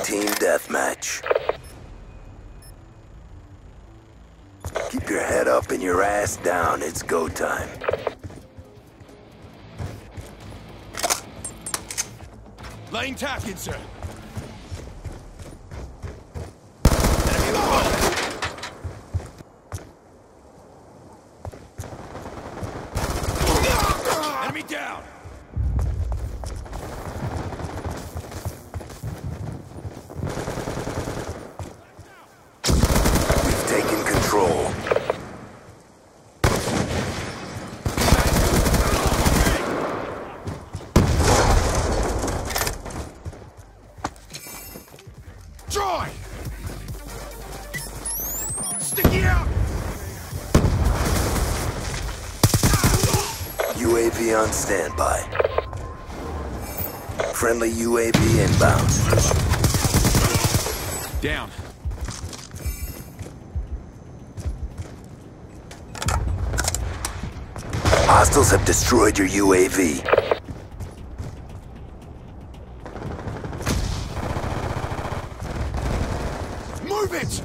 Team deathmatch. Keep your head up and your ass down. It's go time. Laying tacking, sir. Enemy down. We've taken control. Troy! Sticky out! UAV on standby. Friendly UAV inbound. Down. Hostiles have destroyed your UAV. Move it!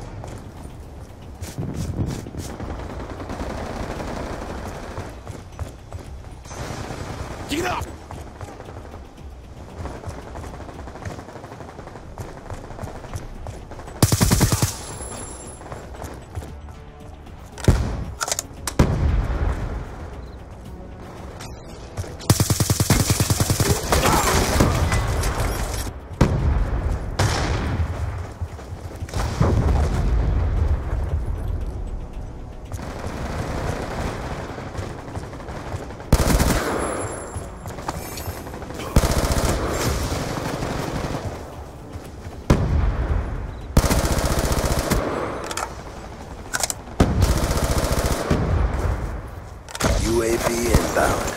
Get up! UAV inbound.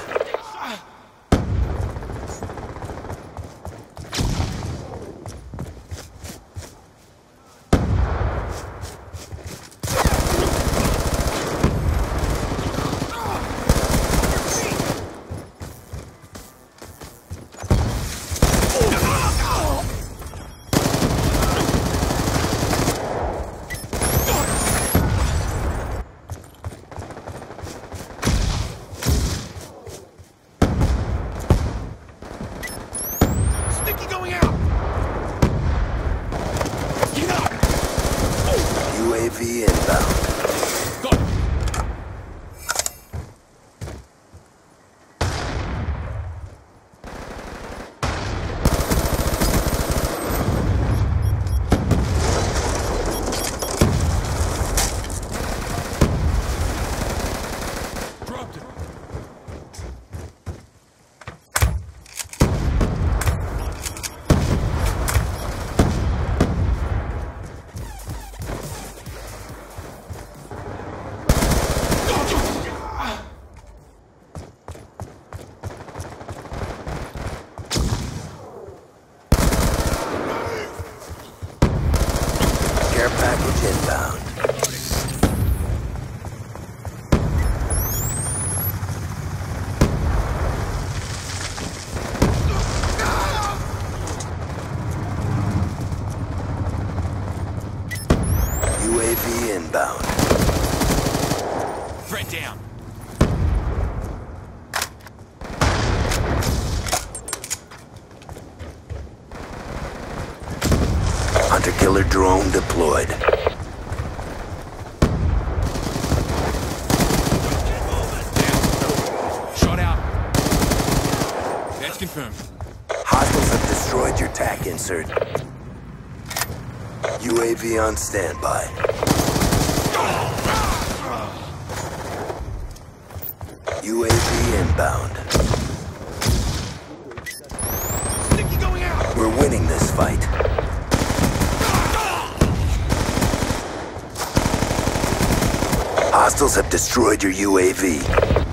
Sticky going out! Get up! UAV inbound. Go! Dropped it. Care package inbound. UAV inbound. Threat down. Hunter-killer drone deployed. Down. Shot out. That's confirmed. Hostiles have destroyed your TAC insert. UAV on standby. UAV inbound. Sticky going out! We're winning this fight. Hostiles have destroyed your UAV.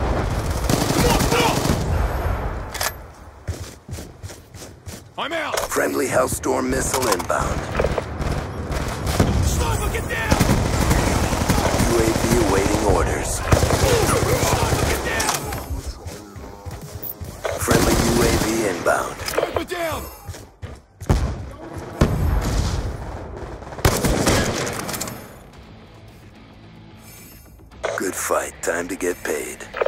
I'm out! Friendly Hellstorm missile inbound. Sniper, get down! UAV awaiting orders. Sniper, get down! Friendly UAV inbound. Sniper down! time to get paid.